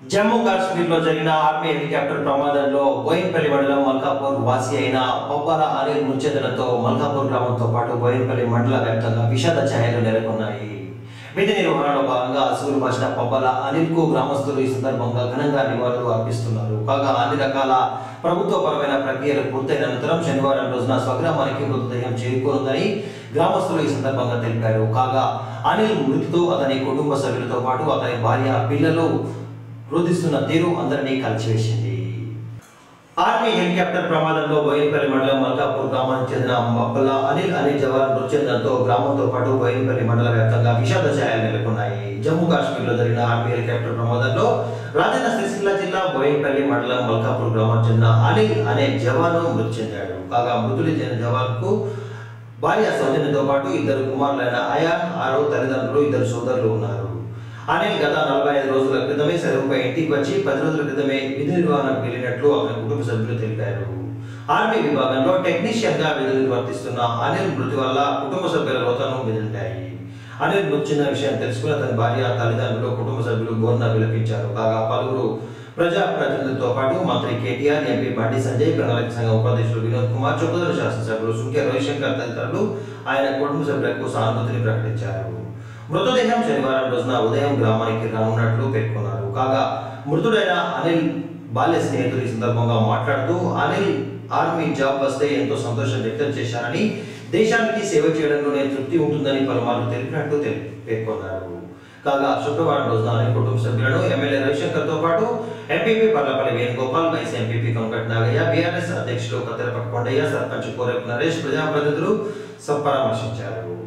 జమ్మూ కాశ్మీర్లో జరిగిన army helicopter ప్రమాదంలో బోయిన్పల్లి మండలం మల్కాపూర్ వాసి అయిన పబ్బాల అనిల్ మృత్యుదలతో మల్కాపూర్ గ్రామంతో పాటు బోయిన్పల్లి మండల వ్యాప్తంగా విషాద ఛాయలు నెలకొన్నాయి. విధి నిర్వహణలో భాగంగా అసుగులు బాసిన పబ్బాల అనిల్ కు గ్రామస్తులు ఈ సందర్భంగా ఘనంగా నివాళులు అర్పిస్తున్నారు. కాగా అన్ని రకాల ప్రభుత్వపరమైన ప్రక్రియలు పూర్తయిన అనంతరం శనివారం రోజున స్వగ్రామానికి మృతదేహం చేరుకోనుందని గ్రామస్తులు ఈ సందర్భంగా తెలిపారు. కాగా అనిల్ మృతితో అతని కుటుంబ సభ్యులతో పాటు అతని భార్య పిల్లలు రోధిస్తున్న తీరు అందరినీ కలిచివేసింది. ఆర్మీ హెలికాప్టర్ ప్రమాదంలో బోయిన్పల్లి మండలం మల్కాపూర్ గ్రామానికి చెందిన పబ్బాల అనిల్ అనే జవాన్ మృతి చెందడంతో గ్రామంతో పాటు బోయిన్పల్లి మండల వ్యాప్తంగా విషాద ఛాయలు నెలకొన్నాయి. జమ్మూ కాశ్మీర్లో జరిగిన ఆర్మీ హెలికాప్టర్ ప్రమాదంలో రాజన్న సిరిసిల్ల జిల్లా బోయిన్పల్లి మండలం మల్కాపూర్ గ్రామానికి చెందిన అనిల్ అనే జవాను మృతి చెందాడు. కాగా మృతుడి చెందిన జవాన్కు భార్య సౌజన్యతో పాటు ఇద్దరు కుమారులైన అయాన్, ఆరో తల్లిదండ్రులు, ఇద్దరు సోదరులు ఉన్నారు. అనిల్ గత 45 రోజుల క్రితమే సెలవుపై ఇంటికి వచ్చి 10 రోజుల క్రితమే విధి నిర్వహణకు వెళ్ళినట్లు అతని కుటుంబ సభ్యులు తెలిపారు. ఆర్మీ విభాగంలో టెక్నీషియన్ గా విధులు నిర్వర్తిస్తున్న అనిల్ మృతి వల్ల కుటుంబ సభ్యుల రోతను వెదింటాయి. అనిల్ మృతి చెందిన విషయం తెలుసుకుని అతని భార్య, తల్లిదండ్రులు, కుటుంబ సభ్యులు ఘోరన విలపించారు. కాగా పలువురు ప్రజాప్రతినిధులతో పాటు మంత్రి కేటీఆర్, ఎంపీ బండి సంజయ్, ప్రణాళిక సంఘం ఉపాధ్యక్షులు వినోద్ కుమార్, చొప్పదల శాసనసభ్యులు సుంకే రవిశంకర్ తదితరులు ఆయన కుటుంబ సభ్యులకు సానుభూతిని ప్రకటించారు. మృతదేహం శనివారం రోజున ఉదయం గ్రామానికి రానున్నట్లు పేర్కొన్నారు. కాగా మృతుడైన అనిల్ బాల్య స్నేహితులు ఈ సందర్భంగా మాట్లాడుతూ అనిల్ ఆర్మీ జాబ్ వస్తే ఎంతో సంతోషం వ్యక్తం చేశారని, దేశానికి సేవ చేయడంలోనే తృప్తి ఉంటుందని పలుమార్లు తెలిపినట్టు పేర్కొన్నారు. కాగా శుక్రవారం రోజున అనిల్ కుటుంబ సభ్యులను ఎమ్మెల్యే రవిశంకర్ తో పాటు MPP Parlapalli Venugopal, vice MPP Kankat Nagaiah, BRS అధ్యక్షులు కత్తెరపట్టు కొండయ్య, సర్పంచ్ కోరేపు నరేష్, ప్రజాప్రతినిధులు పరామర్శించారు.